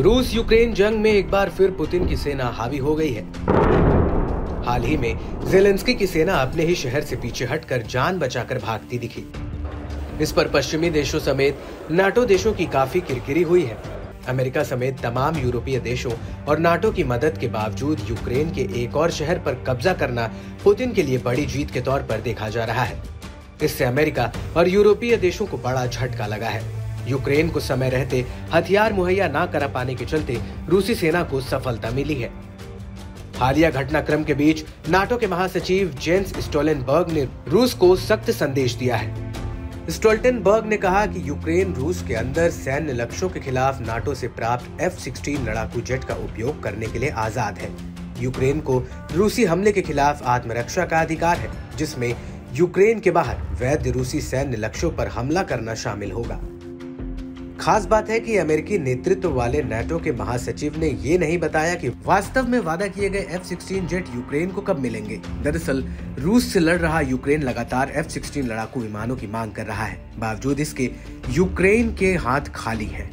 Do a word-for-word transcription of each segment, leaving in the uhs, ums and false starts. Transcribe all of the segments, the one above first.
रूस यूक्रेन जंग में एक बार फिर पुतिन की सेना हावी हो गई है। हाल ही में ज़ेलेंस्की की सेना अपने ही शहर से पीछे हटकर जान बचाकर भागती दिखी। इस पर पश्चिमी देशों समेत नाटो देशों की काफी किरकिरी हुई है। अमेरिका समेत तमाम यूरोपीय देशों और नाटो की मदद के बावजूद यूक्रेन के एक और शहर पर कब्जा करना पुतिन के लिए बड़ी जीत के तौर पर देखा जा रहा है। इससे अमेरिका और यूरोपीय देशों को बड़ा झटका लगा है। यूक्रेन को समय रहते हथियार मुहैया न करा पाने के चलते रूसी सेना को सफलता मिली है। हालिया घटनाक्रम के बीच नाटो के महासचिव जेंस स्टोल्टेनबर्ग ने रूस को सख्त संदेश दिया है। स्टोल्टेनबर्ग ने कहा कि यूक्रेन रूस के अंदर सैन्य लक्ष्यों के खिलाफ नाटो से प्राप्त एफ सिक्सटीन लड़ाकू जेट का उपयोग करने के लिए आजाद है। यूक्रेन को रूसी हमले के खिलाफ आत्मरक्षा का अधिकार है, जिसमें यूक्रेन के बाहर वैध रूसी सैन्य लक्ष्यों पर हमला करना शामिल होगा। खास बात है कि अमेरिकी नेतृत्व वाले नाटो के महासचिव ने ये नहीं बताया कि वास्तव में वादा किए गए एफ सिक्सटीन जेट यूक्रेन को कब मिलेंगे। दरअसल रूस से लड़ रहा यूक्रेन लगातार एफ सिक्सटीन लड़ाकू विमानों की मांग कर रहा है। बावजूद इसके यूक्रेन के हाथ खाली हैं।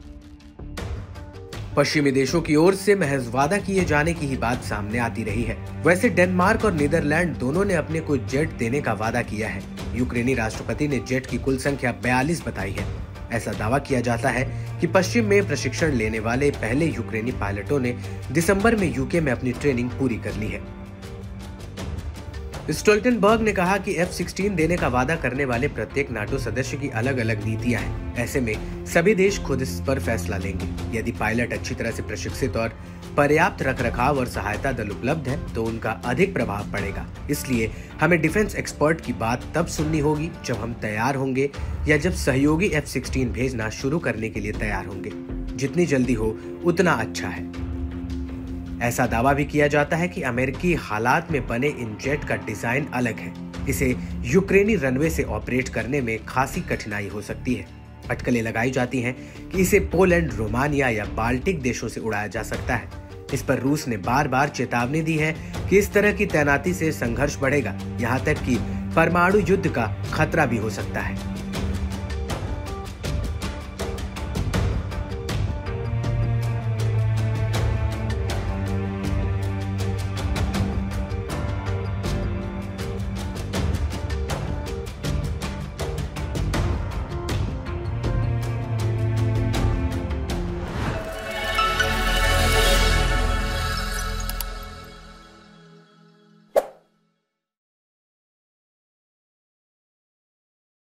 पश्चिमी देशों की ओर से महज वादा किए जाने की ही बात सामने आती रही है। वैसे डेनमार्क और नीदरलैंड दोनों ने अपने को जेट देने का वादा किया है। यूक्रेनी राष्ट्रपति ने जेट की कुल संख्या बयालीस बताई है। ऐसा दावा किया जाता है कि पश्चिम में प्रशिक्षण लेने वाले पहले यूक्रेनी पायलटों ने दिसंबर में यूके में अपनी ट्रेनिंग पूरी कर ली है। स्टोल्टेनबर्ग ने कहा कि एफ सिक्सटीन देने का वादा करने वाले प्रत्येक नाटो सदस्य की अलग अलग नीतियां हैं। ऐसे में सभी देश खुद इस पर फैसला लेंगे। यदि पायलट अच्छी तरह से प्रशिक्षित और पर्याप्त रखरखाव और सहायता दल उपलब्ध है तो उनका अधिक प्रभाव पड़ेगा। इसलिए हमें डिफेंस एक्सपर्ट की बात तब सुननी होगी जब हम तैयार होंगे या जब सहयोगी एफ सिक्सटीन भेजना शुरू करने के लिए तैयार होंगे। जितनी जल्दी हो उतना अच्छा है। ऐसा दावा भी किया जाता है कि अमेरिकी हालात में बने इन जेट का डिजाइन अलग है। इसे यूक्रेनी रनवे से ऑपरेट करने में खासी कठिनाई हो सकती है। अटकलें लगाई जाती हैं कि इसे पोलैंड, रोमानिया या बाल्टिक देशों से उड़ाया जा सकता है। इस पर रूस ने बार बार चेतावनी दी है कि इस तरह की तैनाती से संघर्ष बढ़ेगा, यहाँ तक कि परमाणु युद्ध का खतरा भी हो सकता है।